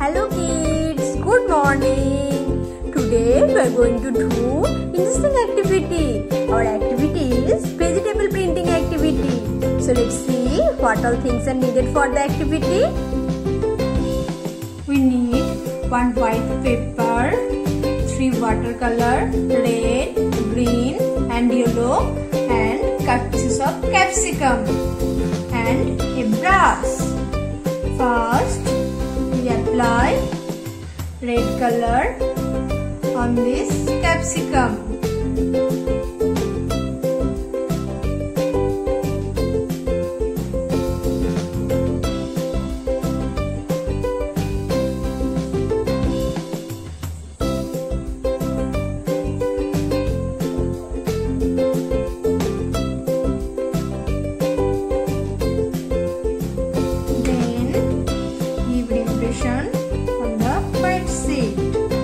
Hello kids, good morning. Today we are going to do interesting activity. Our activity is vegetable printing activity. So let's see what all things are needed for the activity. We need 1 white paper, 3 watercolor, red, green and yellow, and cut pieces of capsicum and a brush. First, we apply red color on this capsicum. On the white sheet.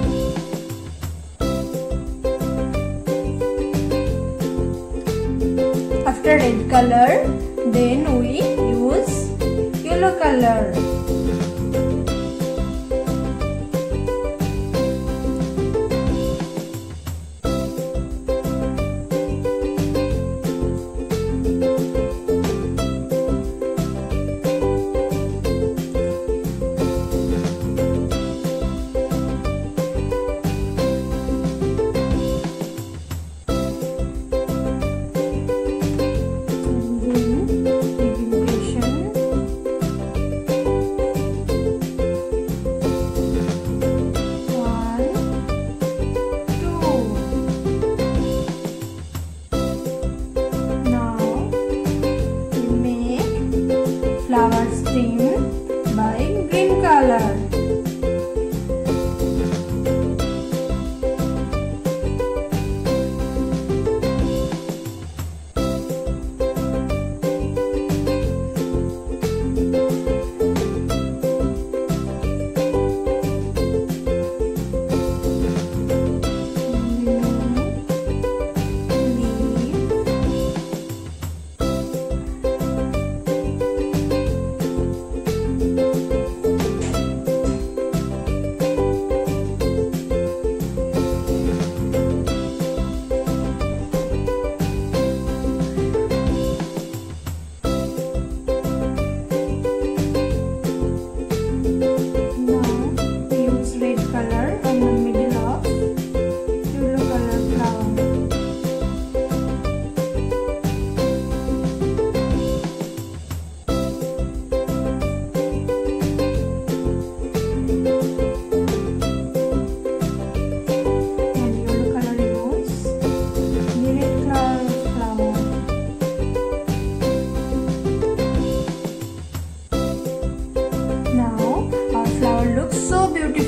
After red color, then we use yellow color. Flower stem by green color. Flower looks so beautiful.